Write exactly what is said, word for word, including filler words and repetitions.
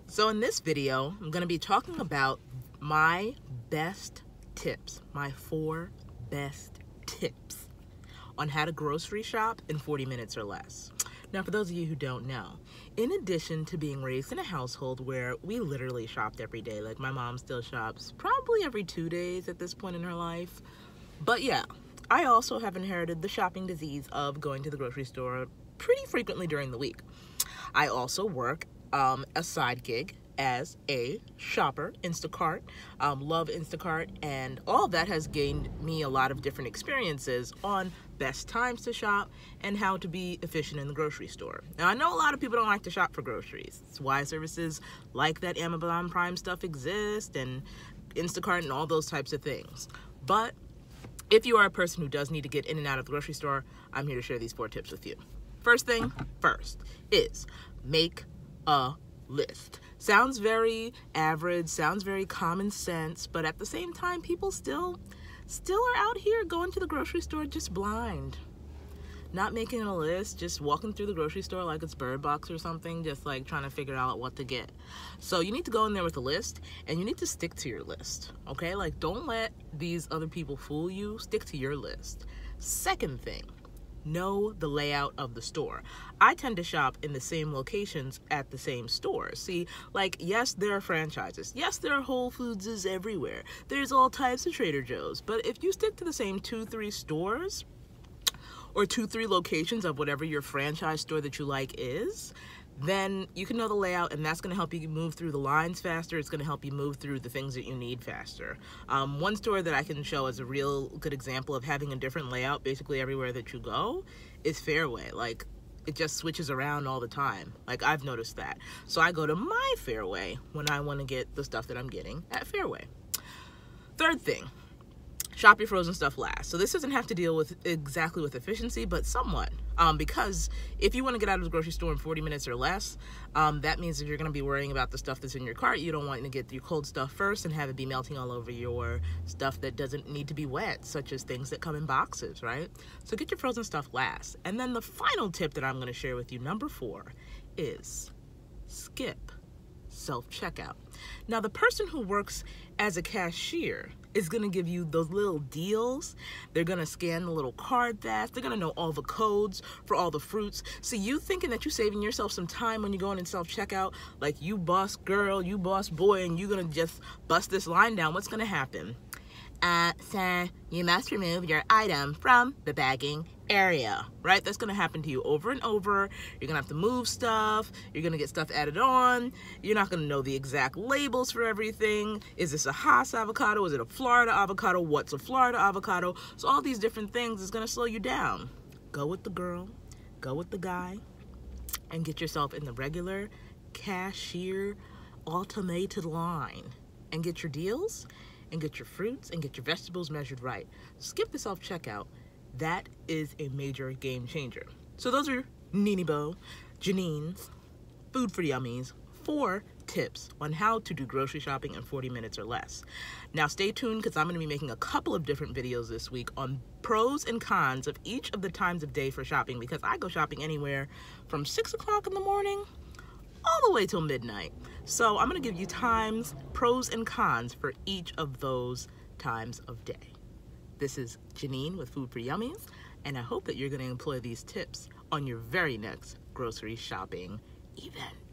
So in this video, I'm going to be talking about my best tips, my four best tips on how to grocery shop in forty minutes or less. Now, for those of you who don't know, in addition to being raised in a household where we literally shopped every day, like my mom still shops probably every two days at this point in her life. But yeah, I also have inherited the shopping disease of going to the grocery store pretty frequently during the week. I also work um, a side gig as a shopper, Instacart, um, love Instacart, and all of that has gained me a lot of different experiences on best times to shop and how to be efficient in the grocery store. Now, I know a lot of people don't like to shop for groceries. It's why services like that Amazon Prime stuff exist and Instacart and all those types of things. But if you are a person who does need to get in and out of the grocery store, I'm here to share these four tips with you. First thing first is make a list. Sounds very average, sounds very common sense, but at the same time, people still still are out here going to the grocery store just blind. Not making a list, just walking through the grocery store like it's Bird Box or something, just like trying to figure out what to get. So you need to go in there with a list, and you need to stick to your list, okay? Like, don't let these other people fool you. Stick to your list. Second thing, know the layout of the store. I tend to shop in the same locations at the same stores. See, like, yes, there are franchises. Yes, there are Whole Foodses everywhere. There's all types of Trader Joe's. But if you stick to the same two, three stores, or two, three locations of whatever your franchise store that you like is, then you can know the layout, and that's going to help you move through the lines faster. It's going to help you move through the things that you need faster. Um, one store that I can show as a real good example of having a different layout basically everywhere that you go is Fairway. Like, it just switches around all the time. Like, I've noticed that. So I go to my Fairway when I want to get the stuff that I'm getting at Fairway. Third thing, shop your frozen stuff last. So this doesn't have to deal with exactly with efficiency, but somewhat. Um, because if you want to get out of the grocery store in forty minutes or less, um, that means that you're going to be worrying about the stuff that's in your cart. You don't want to get your cold stuff first and have it be melting all over your stuff that doesn't need to be wet, such as things that come in boxes, right? So get your frozen stuff last. And then the final tip that I'm going to share with you, number four, is skip self-checkout. Now, the person who works as a cashier is going to give you those little deals. They're going to scan the little card fast. They're going to know all the codes for all the fruits. So you thinking that you're saving yourself some time when you're going in self-checkout, like you boss girl, you boss boy, and you're going to just bust this line down, what's going to happen? Uh, sir, you must remove your item from the bagging area, right? That's going to happen to you over and over. You're going to have to move stuff. You're going to get stuff added on. You're not going to know the exact labels for everything. Is this a Haas avocado? Is it a Florida avocado? What's a Florida avocado? So all these different things is going to slow you down. Go with the girl, go with the guy, and get yourself in the regular cashier automated line and get your deals and get your fruits and get your vegetables measured right. Skip the self-checkout. That is a major game changer. So those are Nini Bo, Janine's Food for Yummies, four tips on how to do grocery shopping in forty minutes or less. Now stay tuned, because I'm going to be making a couple of different videos this week on pros and cons of each of the times of day for shopping, because I go shopping anywhere from six o'clock in the morning all the way till midnight. So I'm going to give you times, pros and cons for each of those times of day. This is Janine with Food for Yummies, and I hope that you're going to employ these tips on your very next grocery shopping event.